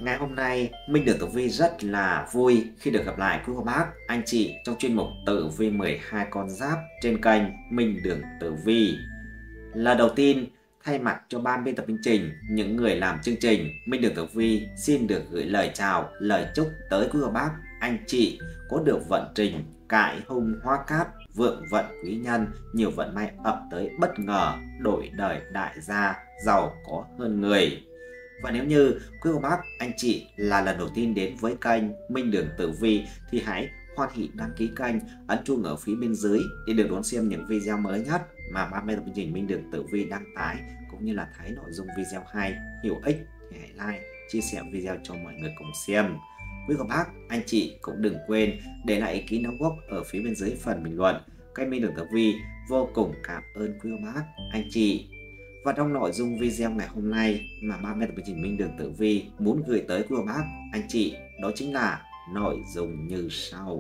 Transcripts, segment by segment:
Ngày hôm nay, Minh Đường Tử Vi rất là vui khi được gặp lại quý cô bác, anh chị trong chuyên mục Tử Vi 12 con giáp trên kênh Minh Đường Tử Vi. Lần đầu tiên, thay mặt cho ban biên tập chương trình, những người làm chương trình, Minh Đường Tử Vi xin được gửi lời chào, lời chúc tới quý cô bác, anh chị có được vận trình cại hung hoa cát, vượng vận quý nhân, nhiều vận may ập tới bất ngờ, đổi đời đại gia, giàu có hơn người. Và nếu như quý cô bác, anh chị là lần đầu tiên đến với kênh Minh Đường Tử Vi thì hãy hoan hỉ đăng ký kênh, ấn chuông ở phía bên dưới để được đón xem những video mới nhất mà ban biên tập chương trình Minh Đường Tử Vi đăng tải, cũng như là thấy nội dung video hay, hữu ích thì hãy like, chia sẻ video cho mọi người cùng xem. Quý cô bác, anh chị cũng đừng quên để lại ý kiến đóng góp ở phía bên dưới phần bình luận. Kênh Minh Đường Tử Vi vô cùng cảm ơn quý cô bác, anh chị. Và trong nội dung video ngày hôm nay mà ban biên tập chương trình Minh Đường Tử Vi muốn gửi tới quý cô bác, anh chị, đó chính là nội dung như sau.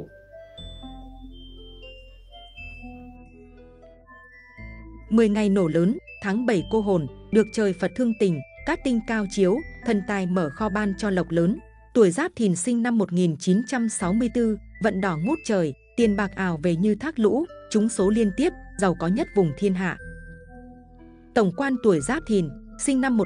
Mười ngày nổ lớn, tháng 7 cô hồn, được trời Phật thương tình, cát tinh cao chiếu, thần tài mở kho ban cho lộc lớn. Tuổi Giáp Thìn sinh năm 1964, vận đỏ ngút trời, tiền bạc ảo về như thác lũ, trúng số liên tiếp, giàu có nhất vùng thiên hạ. Tổng quan tuổi Giáp Thìn, sinh năm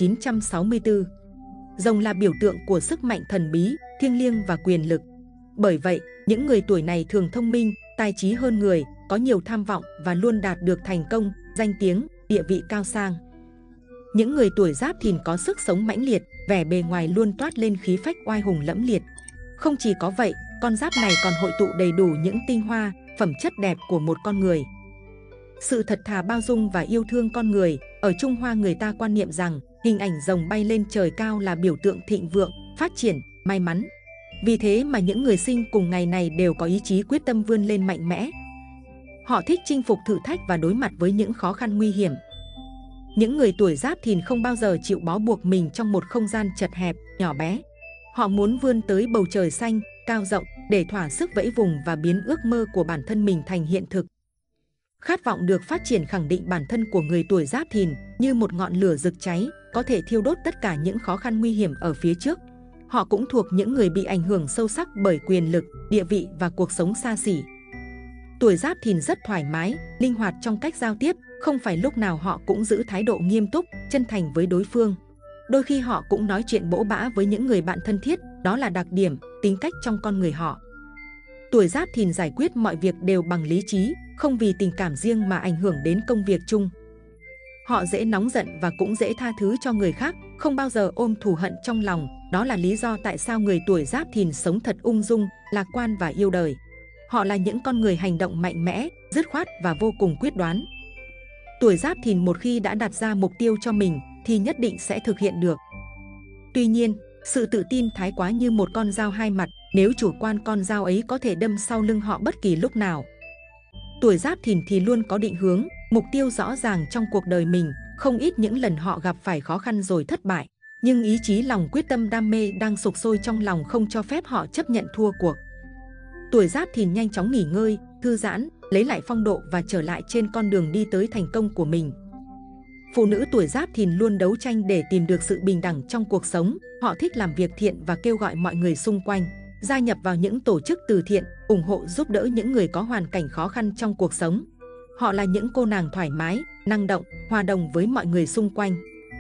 1964. Rồng là biểu tượng của sức mạnh thần bí, thiêng liêng và quyền lực. Bởi vậy, những người tuổi này thường thông minh, tài trí hơn người, có nhiều tham vọng và luôn đạt được thành công, danh tiếng, địa vị cao sang. Những người tuổi Giáp Thìn có sức sống mãnh liệt, vẻ bề ngoài luôn toát lên khí phách oai hùng lẫm liệt. Không chỉ có vậy, con giáp này còn hội tụ đầy đủ những tinh hoa, phẩm chất đẹp của một con người. Sự thật thà bao dung và yêu thương con người. Ở Trung Hoa người ta quan niệm rằng hình ảnh rồng bay lên trời cao là biểu tượng thịnh vượng, phát triển, may mắn. Vì thế mà những người sinh cùng ngày này đều có ý chí quyết tâm vươn lên mạnh mẽ. Họ thích chinh phục thử thách và đối mặt với những khó khăn nguy hiểm. Những người tuổi Giáp Thìn không bao giờ chịu bó buộc mình trong một không gian chật hẹp, nhỏ bé. Họ muốn vươn tới bầu trời xanh, cao rộng để thỏa sức vẫy vùng và biến ước mơ của bản thân mình thành hiện thực. Khát vọng được phát triển khẳng định bản thân của người tuổi Giáp Thìn như một ngọn lửa rực cháy, có thể thiêu đốt tất cả những khó khăn nguy hiểm ở phía trước. Họ cũng thuộc những người bị ảnh hưởng sâu sắc bởi quyền lực, địa vị và cuộc sống xa xỉ. Tuổi Giáp Thìn rất thoải mái, linh hoạt trong cách giao tiếp, không phải lúc nào họ cũng giữ thái độ nghiêm túc, chân thành với đối phương. Đôi khi họ cũng nói chuyện bỗ bã với những người bạn thân thiết, đó là đặc điểm, tính cách trong con người họ. Tuổi Giáp Thìn giải quyết mọi việc đều bằng lý trí, không vì tình cảm riêng mà ảnh hưởng đến công việc chung. Họ dễ nóng giận và cũng dễ tha thứ cho người khác, không bao giờ ôm thù hận trong lòng. Đó là lý do tại sao người tuổi Giáp Thìn sống thật ung dung, lạc quan và yêu đời. Họ là những con người hành động mạnh mẽ, dứt khoát và vô cùng quyết đoán. Tuổi Giáp Thìn một khi đã đặt ra mục tiêu cho mình thì nhất định sẽ thực hiện được. Tuy nhiên, sự tự tin thái quá như một con dao hai mặt, nếu chủ quan con dao ấy có thể đâm sau lưng họ bất kỳ lúc nào. Tuổi Giáp Thìn thì luôn có định hướng, mục tiêu rõ ràng trong cuộc đời mình, không ít những lần họ gặp phải khó khăn rồi thất bại. Nhưng ý chí lòng quyết tâm đam mê đang sục sôi trong lòng không cho phép họ chấp nhận thua cuộc. Tuổi Giáp Thìn nhanh chóng nghỉ ngơi, thư giãn, lấy lại phong độ và trở lại trên con đường đi tới thành công của mình. Phụ nữ tuổi Giáp Thìn luôn đấu tranh để tìm được sự bình đẳng trong cuộc sống. Họ thích làm việc thiện và kêu gọi mọi người xung quanh gia nhập vào những tổ chức từ thiện, ủng hộ giúp đỡ những người có hoàn cảnh khó khăn trong cuộc sống. Họ là những cô nàng thoải mái, năng động, hòa đồng với mọi người xung quanh.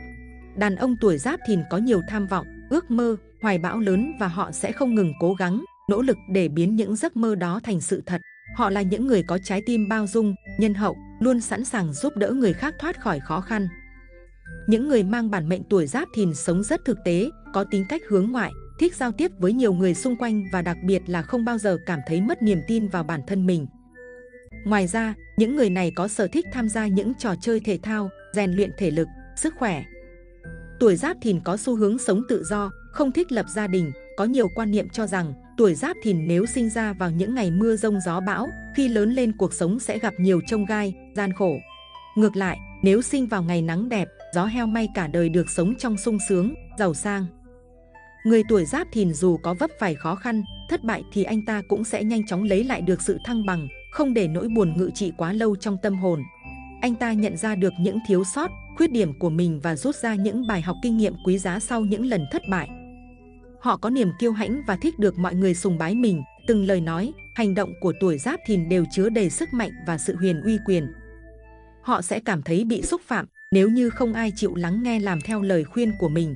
Đàn ông tuổi Giáp Thìn có nhiều tham vọng, ước mơ, hoài bão lớn và họ sẽ không ngừng cố gắng, nỗ lực để biến những giấc mơ đó thành sự thật. Họ là những người có trái tim bao dung, nhân hậu, luôn sẵn sàng giúp đỡ người khác thoát khỏi khó khăn. Những người mang bản mệnh tuổi Giáp Thìn sống rất thực tế, có tính cách hướng ngoại, thích giao tiếp với nhiều người xung quanh và đặc biệt là không bao giờ cảm thấy mất niềm tin vào bản thân mình. Ngoài ra, những người này có sở thích tham gia những trò chơi thể thao, rèn luyện thể lực, sức khỏe. Tuổi Giáp Thìn có xu hướng sống tự do, không thích lập gia đình, có nhiều quan niệm cho rằng tuổi Giáp Thìn nếu sinh ra vào những ngày mưa giông gió bão, khi lớn lên cuộc sống sẽ gặp nhiều chông gai, gian khổ. Ngược lại, nếu sinh vào ngày nắng đẹp, gió heo may cả đời được sống trong sung sướng, giàu sang. Người tuổi Giáp Thìn dù có vấp phải khó khăn, thất bại thì anh ta cũng sẽ nhanh chóng lấy lại được sự thăng bằng, không để nỗi buồn ngự trị quá lâu trong tâm hồn. Anh ta nhận ra được những thiếu sót, khuyết điểm của mình và rút ra những bài học kinh nghiệm quý giá sau những lần thất bại. Họ có niềm kiêu hãnh và thích được mọi người sùng bái mình. Từng lời nói, hành động của tuổi Giáp Thìn đều chứa đầy sức mạnh và sự huyền uy quyền. Họ sẽ cảm thấy bị xúc phạm nếu như không ai chịu lắng nghe làm theo lời khuyên của mình.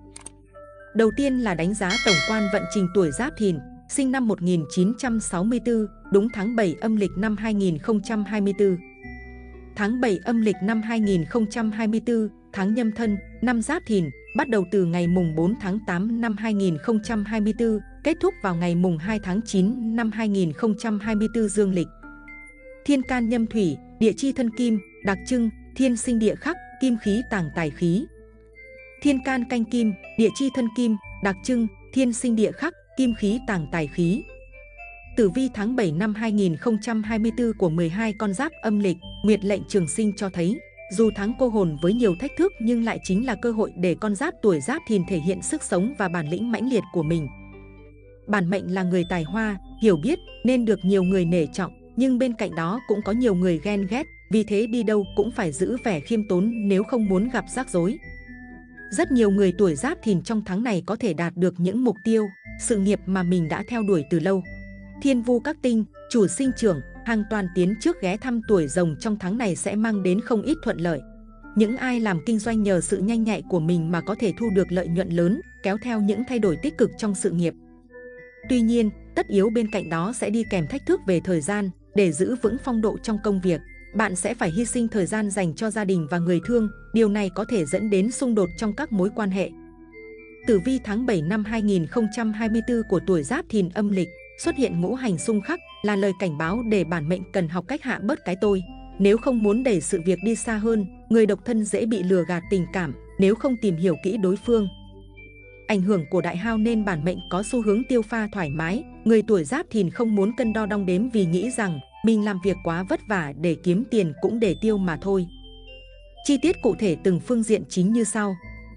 Đầu tiên là đánh giá tổng quan vận trình tuổi Giáp Thìn, sinh năm 1964, đúng tháng 7 âm lịch năm 2024. Tháng 7 âm lịch năm 2024, tháng Nhâm Thân, năm Giáp Thìn, bắt đầu từ ngày mùng 4 tháng 8 năm 2024, kết thúc vào ngày mùng 2 tháng 9 năm 2024 dương lịch. Thiên can nhâm thủy, địa chi thân kim, đặc trưng, thiên sinh địa khắc, kim khí tàng tài khí. Thiên can canh kim, địa chi thân kim, đặc trưng, thiên sinh địa khắc, kim khí tàng tài khí. Tử vi tháng 7 năm 2024 của 12 con giáp âm lịch, Nguyệt lệnh trường sinh cho thấy, dù tháng cô hồn với nhiều thách thức nhưng lại chính là cơ hội để con giáp tuổi Giáp Thìn thể hiện sức sống và bản lĩnh mãnh liệt của mình. Bản mệnh là người tài hoa, hiểu biết nên được nhiều người nể trọng, nhưng bên cạnh đó cũng có nhiều người ghen ghét, vì thế đi đâu cũng phải giữ vẻ khiêm tốn nếu không muốn gặp rắc rối. Rất nhiều người tuổi Giáp Thìn trong tháng này có thể đạt được những mục tiêu, sự nghiệp mà mình đã theo đuổi từ lâu. Thiên vu các tinh, chủ sinh trưởng, hàng toàn tiến trước ghé thăm tuổi Rồng trong tháng này sẽ mang đến không ít thuận lợi. Những ai làm kinh doanh nhờ sự nhanh nhạy của mình mà có thể thu được lợi nhuận lớn, kéo theo những thay đổi tích cực trong sự nghiệp. Tuy nhiên, tất yếu bên cạnh đó sẽ đi kèm thách thức về thời gian. Để giữ vững phong độ trong công việc, bạn sẽ phải hy sinh thời gian dành cho gia đình và người thương. Điều này có thể dẫn đến xung đột trong các mối quan hệ. Tử vi tháng 7 năm 2024 của tuổi Giáp Thìn âm lịch xuất hiện ngũ hành xung khắc là lời cảnh báo để bản mệnh cần học cách hạ bớt cái tôi. Nếu không muốn đẩy sự việc đi xa hơn, người độc thân dễ bị lừa gạt tình cảm nếu không tìm hiểu kỹ đối phương. Ảnh hưởng của đại hao nên bản mệnh có xu hướng tiêu pha thoải mái. Người tuổi Giáp Thìn không muốn cân đo đong đếm vì nghĩ rằng mình làm việc quá vất vả để kiếm tiền cũng để tiêu mà thôi. Chi tiết cụ thể từng phương diện chính như sau.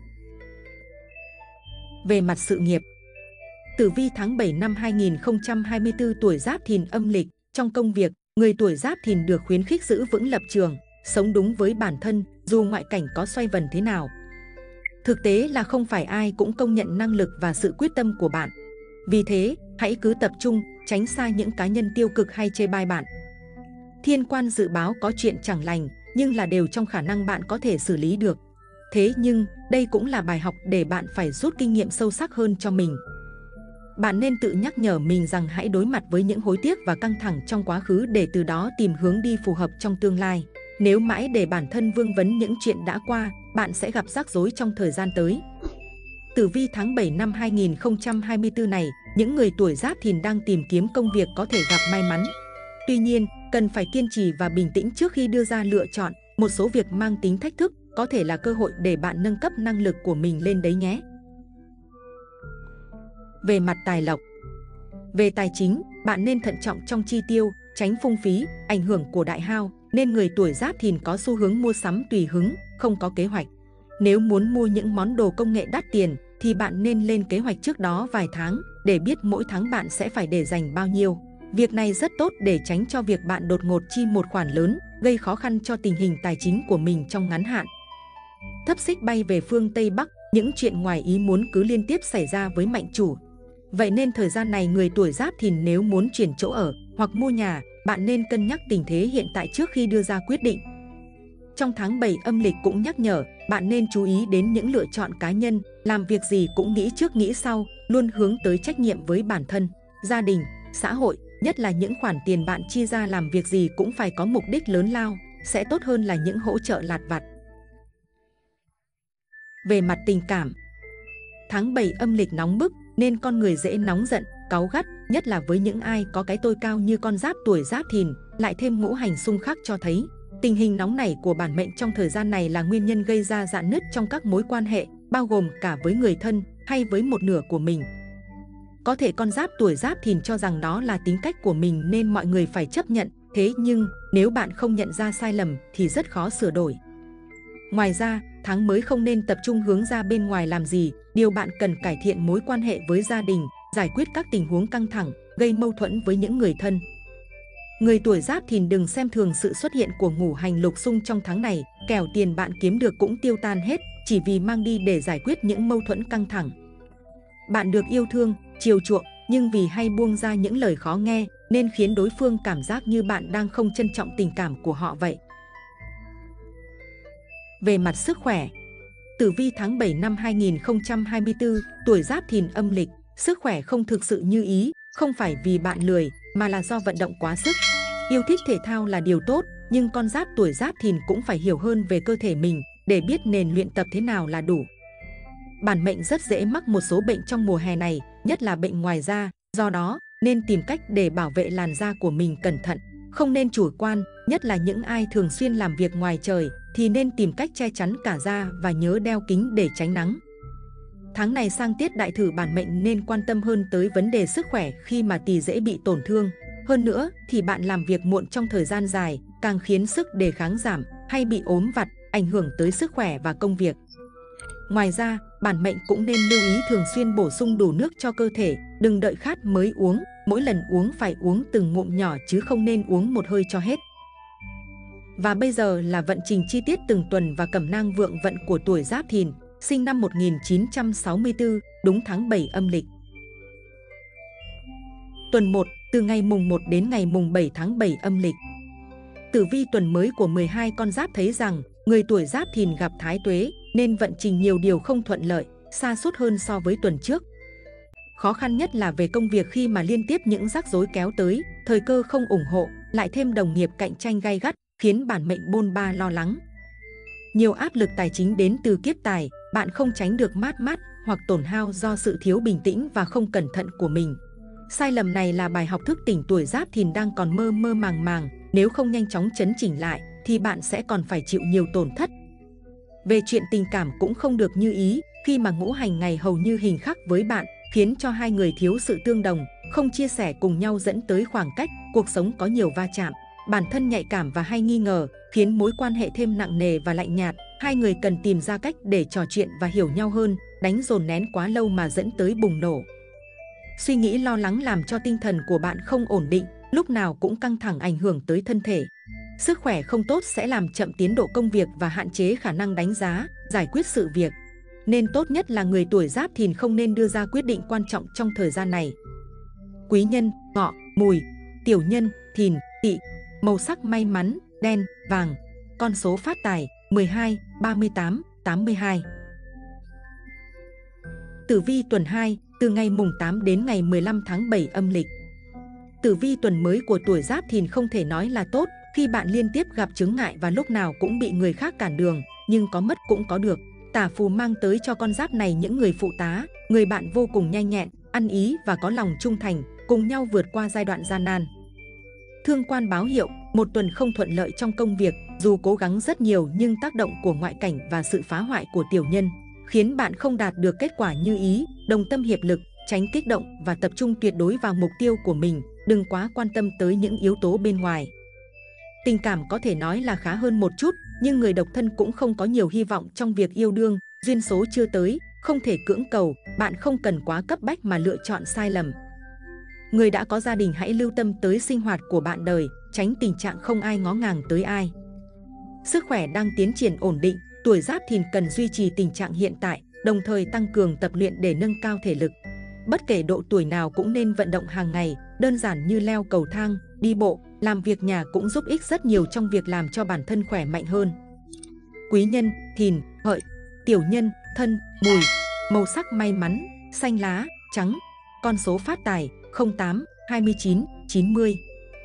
Về mặt sự nghiệp, tử vi tháng 7 năm 2024 tuổi Giáp Thìn âm lịch, trong công việc, người tuổi Giáp Thìn được khuyến khích giữ vững lập trường, sống đúng với bản thân dù ngoại cảnh có xoay vần thế nào. Thực tế là không phải ai cũng công nhận năng lực và sự quyết tâm của bạn. Vì thế, hãy cứ tập trung, tránh xa những cá nhân tiêu cực hay chê bai bạn. Thiên quan dự báo có chuyện chẳng lành, nhưng là đều trong khả năng bạn có thể xử lý được. Thế nhưng, đây cũng là bài học để bạn phải rút kinh nghiệm sâu sắc hơn cho mình. Bạn nên tự nhắc nhở mình rằng hãy đối mặt với những hối tiếc và căng thẳng trong quá khứ để từ đó tìm hướng đi phù hợp trong tương lai. Nếu mãi để bản thân vương vấn những chuyện đã qua, bạn sẽ gặp rắc rối trong thời gian tới. Tử vi tháng 7 năm 2024 này, những người tuổi Giáp Thìn đang tìm kiếm công việc có thể gặp may mắn. Tuy nhiên, cần phải kiên trì và bình tĩnh trước khi đưa ra lựa chọn. Một số việc mang tính thách thức có thể là cơ hội để bạn nâng cấp năng lực của mình lên đấy nhé. Về mặt tài lộc, về tài chính, bạn nên thận trọng trong chi tiêu, tránh phung phí, ảnh hưởng của đại hao, nên người tuổi Giáp Thìn có xu hướng mua sắm tùy hứng, không có kế hoạch. Nếu muốn mua những món đồ công nghệ đắt tiền, thì bạn nên lên kế hoạch trước đó vài tháng, để biết mỗi tháng bạn sẽ phải để dành bao nhiêu. Việc này rất tốt để tránh cho việc bạn đột ngột chi một khoản lớn, gây khó khăn cho tình hình tài chính của mình trong ngắn hạn. Thấp xích bay về phương Tây Bắc, những chuyện ngoài ý muốn cứ liên tiếp xảy ra với mệnh chủ. Vậy nên thời gian này người tuổi Giáp Thìn nếu muốn chuyển chỗ ở hoặc mua nhà, bạn nên cân nhắc tình thế hiện tại trước khi đưa ra quyết định. Trong tháng 7 âm lịch cũng nhắc nhở, bạn nên chú ý đến những lựa chọn cá nhân, làm việc gì cũng nghĩ trước nghĩ sau, luôn hướng tới trách nhiệm với bản thân, gia đình, xã hội, nhất là những khoản tiền bạn chi ra làm việc gì cũng phải có mục đích lớn lao, sẽ tốt hơn là những hỗ trợ lặt vặt. Về mặt tình cảm, tháng 7 âm lịch nóng bức nên con người dễ nóng giận, cáu gắt, nhất là với những ai có cái tôi cao như con giáp tuổi Giáp Thìn, lại thêm ngũ hành xung khắc cho thấy. Tình hình nóng nảy của bản mệnh trong thời gian này là nguyên nhân gây ra rạn nứt trong các mối quan hệ, bao gồm cả với người thân hay với một nửa của mình. Có thể con giáp tuổi Giáp Thìn cho rằng đó là tính cách của mình nên mọi người phải chấp nhận, thế nhưng nếu bạn không nhận ra sai lầm thì rất khó sửa đổi. Ngoài ra, tháng mới không nên tập trung hướng ra bên ngoài làm gì, điều bạn cần cải thiện mối quan hệ với gia đình, giải quyết các tình huống căng thẳng, gây mâu thuẫn với những người thân. Người tuổi Giáp Thìn đừng xem thường sự xuất hiện của ngũ hành lục xung trong tháng này, kẻo tiền bạn kiếm được cũng tiêu tan hết, chỉ vì mang đi để giải quyết những mâu thuẫn căng thẳng. Bạn được yêu thương, chiều chuộng, nhưng vì hay buông ra những lời khó nghe nên khiến đối phương cảm giác như bạn đang không trân trọng tình cảm của họ vậy. Về mặt sức khỏe, tử vi tháng 7 năm 2024, tuổi Giáp Thìn âm lịch, sức khỏe không thực sự như ý, không phải vì bạn lười mà là do vận động quá sức. Yêu thích thể thao là điều tốt, nhưng con giáp tuổi Giáp Thìn cũng phải hiểu hơn về cơ thể mình để biết nên luyện tập thế nào là đủ. Bản mệnh rất dễ mắc một số bệnh trong mùa hè này, nhất là bệnh ngoài da, do đó nên tìm cách để bảo vệ làn da của mình cẩn thận. Không nên chủ quan, nhất là những ai thường xuyên làm việc ngoài trời thì nên tìm cách che chắn cả da và nhớ đeo kính để tránh nắng. Tháng này sang tiết đại thử, bản mệnh nên quan tâm hơn tới vấn đề sức khỏe khi mà Tý dễ bị tổn thương. Hơn nữa thì bạn làm việc muộn trong thời gian dài càng khiến sức đề kháng giảm hay bị ốm vặt, ảnh hưởng tới sức khỏe và công việc. Ngoài ra, bản mệnh cũng nên lưu ý thường xuyên bổ sung đủ nước cho cơ thể, đừng đợi khát mới uống, mỗi lần uống phải uống từng ngụm nhỏ chứ không nên uống một hơi cho hết. Và bây giờ là vận trình chi tiết từng tuần và cẩm nang vượng vận của tuổi Giáp Thìn, sinh năm 1964, đúng tháng 7 âm lịch. Tuần 1, từ ngày mùng 1 đến ngày mùng 7 tháng 7 âm lịch. Tử vi tuần mới của 12 con giáp thấy rằng người tuổi Giáp Thìn gặp thái tuế nên vận trình nhiều điều không thuận lợi, sa sút hơn so với tuần trước. Khó khăn nhất là về công việc khi mà liên tiếp những rắc rối kéo tới, thời cơ không ủng hộ, lại thêm đồng nghiệp cạnh tranh gay gắt, khiến bản mệnh bôn ba lo lắng. Nhiều áp lực tài chính đến từ kiếp tài, bạn không tránh được mát hoặc tổn hao do sự thiếu bình tĩnh và không cẩn thận của mình. Sai lầm này là bài học thức tỉnh tuổi Giáp Thìn đang còn mơ màng, nếu không nhanh chóng chấn chỉnh lại thì bạn sẽ còn phải chịu nhiều tổn thất. Về chuyện tình cảm cũng không được như ý, khi mà ngũ hành ngày hầu như hình khắc với bạn, khiến cho hai người thiếu sự tương đồng, không chia sẻ cùng nhau dẫn tới khoảng cách, cuộc sống có nhiều va chạm. Bản thân nhạy cảm và hay nghi ngờ, khiến mối quan hệ thêm nặng nề và lạnh nhạt. Hai người cần tìm ra cách để trò chuyện và hiểu nhau hơn, đánh dồn nén quá lâu mà dẫn tới bùng nổ. Suy nghĩ lo lắng làm cho tinh thần của bạn không ổn định, lúc nào cũng căng thẳng, ảnh hưởng tới thân thể. Sức khỏe không tốt sẽ làm chậm tiến độ công việc và hạn chế khả năng đánh giá, giải quyết sự việc. Nên tốt nhất là người tuổi Giáp Thìn không nên đưa ra quyết định quan trọng trong thời gian này. Quý nhân, Ngọ, Mùi. Tiểu nhân, Thìn, Tỵ. Màu sắc may mắn, đen, vàng. Con số phát tài, 12, 38, 82. Tử vi tuần 2, từ ngày mùng 8 đến ngày 15 tháng 7 âm lịch. Tử vi tuần mới của tuổi Giáp Thìn không thể nói là tốt, khi bạn liên tiếp gặp chướng ngại và lúc nào cũng bị người khác cản đường, nhưng có mất cũng có được. Tả phù mang tới cho con giáp này những người phụ tá, người bạn vô cùng nhanh nhẹn, ăn ý và có lòng trung thành, cùng nhau vượt qua giai đoạn gian nan. Thương quan báo hiệu, một tuần không thuận lợi trong công việc, dù cố gắng rất nhiều nhưng tác động của ngoại cảnh và sự phá hoại của tiểu nhân khiến bạn không đạt được kết quả như ý. Đồng tâm hiệp lực, tránh kích động và tập trung tuyệt đối vào mục tiêu của mình, đừng quá quan tâm tới những yếu tố bên ngoài. Tình cảm có thể nói là khá hơn một chút, nhưng người độc thân cũng không có nhiều hy vọng trong việc yêu đương, duyên số chưa tới, không thể cưỡng cầu, bạn không cần quá cấp bách mà lựa chọn sai lầm. Người đã có gia đình hãy lưu tâm tới sinh hoạt của bạn đời, tránh tình trạng không ai ngó ngàng tới ai. Sức khỏe đang tiến triển ổn định, tuổi Giáp Thìn cần duy trì tình trạng hiện tại, đồng thời tăng cường tập luyện để nâng cao thể lực. Bất kể độ tuổi nào cũng nên vận động hàng ngày, đơn giản như leo cầu thang, đi bộ, làm việc nhà cũng giúp ích rất nhiều trong việc làm cho bản thân khỏe mạnh hơn. Quý nhân, Thìn, Hợi. Tiểu nhân, Thân, Mùi. Màu sắc may mắn, xanh lá, trắng. Con số phát tài, 08, 29, 90.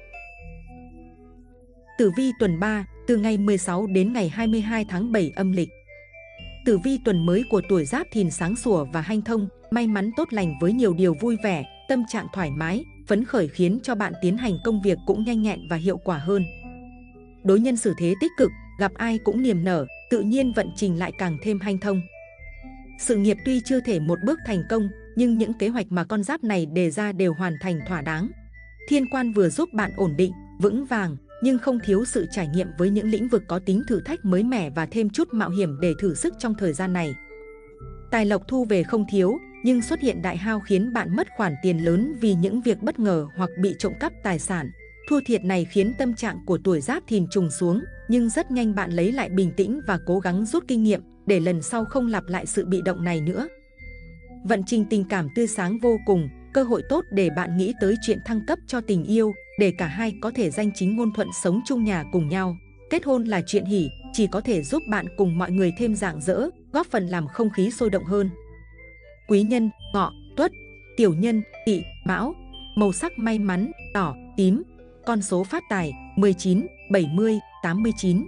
Tử vi tuần 3, từ ngày 16 đến ngày 22 tháng 7 âm lịch. Tử vi tuần mới của tuổi Giáp Thìn sáng sủa và hanh thông, may mắn tốt lành với nhiều điều vui vẻ, tâm trạng thoải mái, phấn khởi khiến cho bạn tiến hành công việc cũng nhanh nhẹn và hiệu quả hơn. Đối nhân xử thế tích cực, gặp ai cũng niềm nở, tự nhiên vận trình lại càng thêm hanh thông. Sự nghiệp tuy chưa thể một bước thành công, nhưng những kế hoạch mà con giáp này đề ra đều hoàn thành thỏa đáng. Thiên quan vừa giúp bạn ổn định, vững vàng, nhưng không thiếu sự trải nghiệm với những lĩnh vực có tính thử thách mới mẻ và thêm chút mạo hiểm để thử sức trong thời gian này. Tài lộc thu về không thiếu, nhưng xuất hiện đại hao khiến bạn mất khoản tiền lớn vì những việc bất ngờ hoặc bị trộm cắp tài sản. Thua thiệt này khiến tâm trạng của tuổi Giáp Thìn trùng xuống, nhưng rất nhanh bạn lấy lại bình tĩnh và cố gắng rút kinh nghiệm để lần sau không lặp lại sự bị động này nữa. Vận trình tình cảm tươi sáng vô cùng, cơ hội tốt để bạn nghĩ tới chuyện thăng cấp cho tình yêu, để cả hai có thể danh chính ngôn thuận sống chung nhà cùng nhau. Kết hôn là chuyện hỉ, chỉ có thể giúp bạn cùng mọi người thêm rạng rỡ, góp phần làm không khí sôi động hơn. Quý nhân: Ngọ, Tuất. Tiểu nhân: Tỵ, Mão. Màu sắc may mắn: đỏ, tím. Con số phát tài: 19, 70, 89.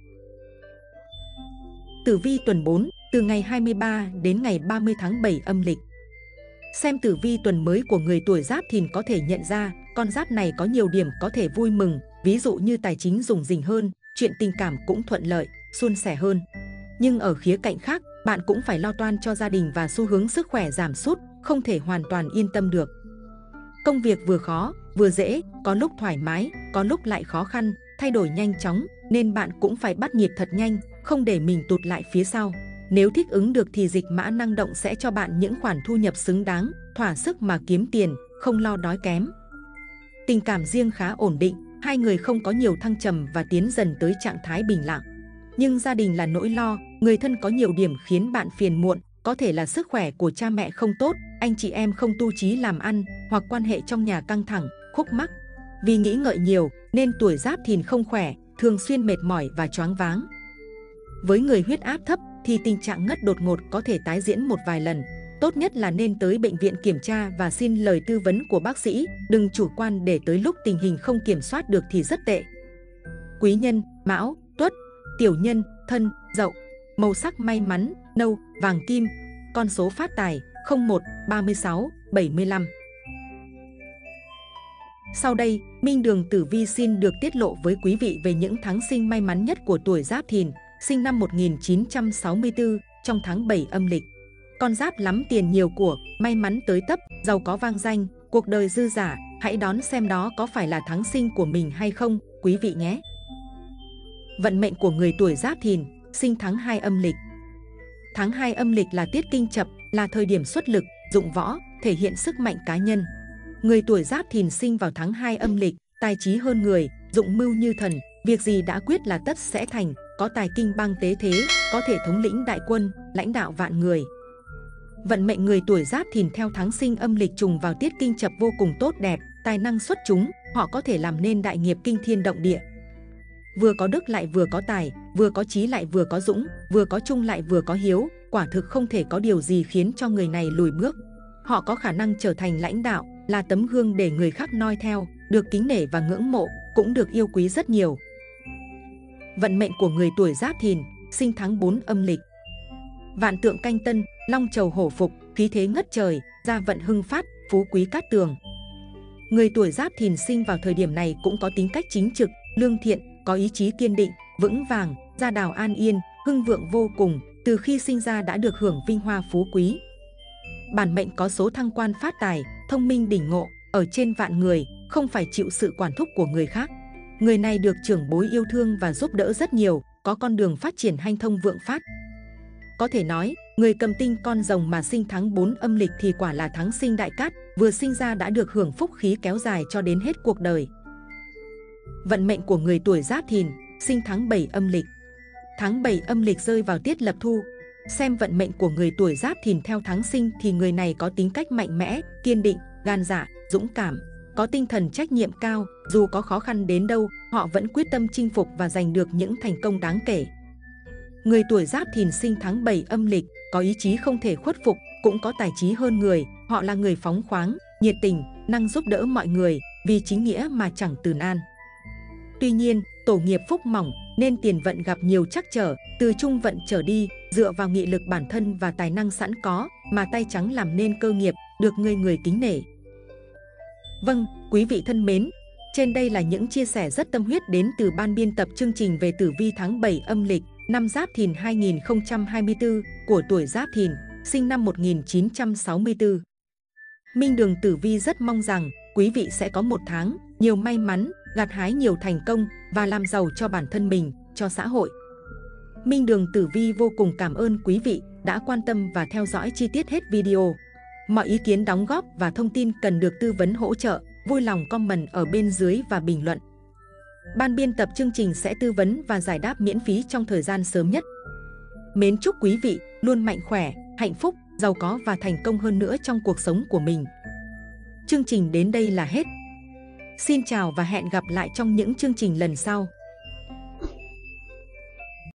Tử vi tuần 4, từ ngày 23 đến ngày 30 tháng 7 âm lịch. Xem tử vi tuần mới của người tuổi Giáp Thìn có thể nhận ra, con giáp này có nhiều điểm có thể vui mừng, ví dụ như tài chính rủng rỉnh hơn, chuyện tình cảm cũng thuận lợi, suôn sẻ hơn. Nhưng ở khía cạnh khác, bạn cũng phải lo toan cho gia đình và xu hướng sức khỏe giảm sút, không thể hoàn toàn yên tâm được. Công việc vừa khó, vừa dễ, có lúc thoải mái, có lúc lại khó khăn, thay đổi nhanh chóng, nên bạn cũng phải bắt nhịp thật nhanh, không để mình tụt lại phía sau. Nếu thích ứng được thì dịch mã năng động sẽ cho bạn những khoản thu nhập xứng đáng, thỏa sức mà kiếm tiền, không lo đói kém. Tình cảm riêng khá ổn định, hai người không có nhiều thăng trầm và tiến dần tới trạng thái bình lặng. Nhưng gia đình là nỗi lo, người thân có nhiều điểm khiến bạn phiền muộn, có thể là sức khỏe của cha mẹ không tốt, anh chị em không tu chí làm ăn, hoặc quan hệ trong nhà căng thẳng, khúc mắc. Vì nghĩ ngợi nhiều nên tuổi Giáp Thìn không khỏe, thường xuyên mệt mỏi và choáng váng. Với người huyết áp thấp thì tình trạng ngất đột ngột có thể tái diễn một vài lần. Tốt nhất là nên tới bệnh viện kiểm tra và xin lời tư vấn của bác sĩ, đừng chủ quan để tới lúc tình hình không kiểm soát được thì rất tệ. Quý nhân: Mão, Tuất. Tiểu nhân: Thân, Dậu. Màu sắc may mắn: nâu, vàng kim. Con số phát tài: 01, 36, 75. Sau đây, Minh Đường Tử Vi xin được tiết lộ với quý vị về những tháng sinh may mắn nhất của tuổi Giáp Thìn, sinh năm 1964, trong tháng 7 âm lịch. Con giáp lắm tiền nhiều của, may mắn tới tấp, giàu có vang danh, cuộc đời dư dả, hãy đón xem đó có phải là tháng sinh của mình hay không, quý vị nhé. Vận mệnh của người tuổi Giáp Thìn, sinh tháng 2 âm lịch. Tháng 2 âm lịch là tiết kinh chập, là thời điểm xuất lực, dụng võ, thể hiện sức mạnh cá nhân. Người tuổi Giáp Thìn sinh vào tháng 2 âm lịch, tài trí hơn người, dụng mưu như thần, việc gì đã quyết là tất sẽ thành, có tài kinh bang tế thế, có thể thống lĩnh đại quân, lãnh đạo vạn người. Vận mệnh người tuổi Giáp Thìn theo tháng sinh âm lịch trùng vào tiết kinh chập vô cùng tốt đẹp, tài năng xuất chúng, họ có thể làm nên đại nghiệp kinh thiên động địa. Vừa có đức lại vừa có tài, vừa có trí lại vừa có dũng, vừa có trung lại vừa có hiếu, quả thực không thể có điều gì khiến cho người này lùi bước. Họ có khả năng trở thành lãnh đạo, là tấm gương để người khác noi theo, được kính nể và ngưỡng mộ, cũng được yêu quý rất nhiều. Vận mệnh của người tuổi Giáp Thìn, sinh tháng 4 âm lịch. Vạn tượng canh tân, long trầu hổ phục, khí thế ngất trời, gia vận hưng phát, phú quý cát tường. Người tuổi Giáp Thìn sinh vào thời điểm này cũng có tính cách chính trực, lương thiện, có ý chí kiên định, vững vàng, gia đào an yên, hưng vượng vô cùng, từ khi sinh ra đã được hưởng vinh hoa phú quý. Bản mệnh có số thăng quan phát tài, thông minh đỉnh ngộ, ở trên vạn người, không phải chịu sự quản thúc của người khác. Người này được trưởng bối yêu thương và giúp đỡ rất nhiều, có con đường phát triển hanh thông vượng phát. Có thể nói, người cầm tinh con rồng mà sinh tháng 4 âm lịch thì quả là tháng sinh đại cát, vừa sinh ra đã được hưởng phúc khí kéo dài cho đến hết cuộc đời. Vận mệnh của người tuổi Giáp Thìn, sinh tháng 7 âm lịch. Tháng 7 âm lịch rơi vào tiết lập thu. Xem vận mệnh của người tuổi Giáp Thìn theo tháng sinh thì người này có tính cách mạnh mẽ, kiên định, gan dạ, dũng cảm, có tinh thần trách nhiệm cao, dù có khó khăn đến đâu, họ vẫn quyết tâm chinh phục và giành được những thành công đáng kể. Người tuổi Giáp Thìn sinh tháng 7 âm lịch, có ý chí không thể khuất phục, cũng có tài trí hơn người, họ là người phóng khoáng, nhiệt tình, năng giúp đỡ mọi người, vì chính nghĩa mà chẳng từ nan. Tuy nhiên, tổ nghiệp phúc mỏng nên tiền vận gặp nhiều trắc trở, từ trung vận trở đi, dựa vào nghị lực bản thân và tài năng sẵn có mà tay trắng làm nên cơ nghiệp, được người kính nể. Vâng, quý vị thân mến, trên đây là những chia sẻ rất tâm huyết đến từ ban biên tập chương trình về tử vi tháng 7 âm lịch năm Giáp Thìn 2024 của tuổi Giáp Thìn, sinh năm 1964. Minh Đường Tử Vi rất mong rằng quý vị sẽ có một tháng nhiều may mắn, gặt hái nhiều thành công và làm giàu cho bản thân mình, cho xã hội. Minh Đường Tử Vi vô cùng cảm ơn quý vị đã quan tâm và theo dõi chi tiết hết video. Mọi ý kiến đóng góp và thông tin cần được tư vấn hỗ trợ, vui lòng comment ở bên dưới và bình luận. Ban biên tập chương trình sẽ tư vấn và giải đáp miễn phí trong thời gian sớm nhất. Mến chúc quý vị luôn mạnh khỏe, hạnh phúc, giàu có và thành công hơn nữa trong cuộc sống của mình. Chương trình đến đây là hết. Xin chào và hẹn gặp lại trong những chương trình lần sau.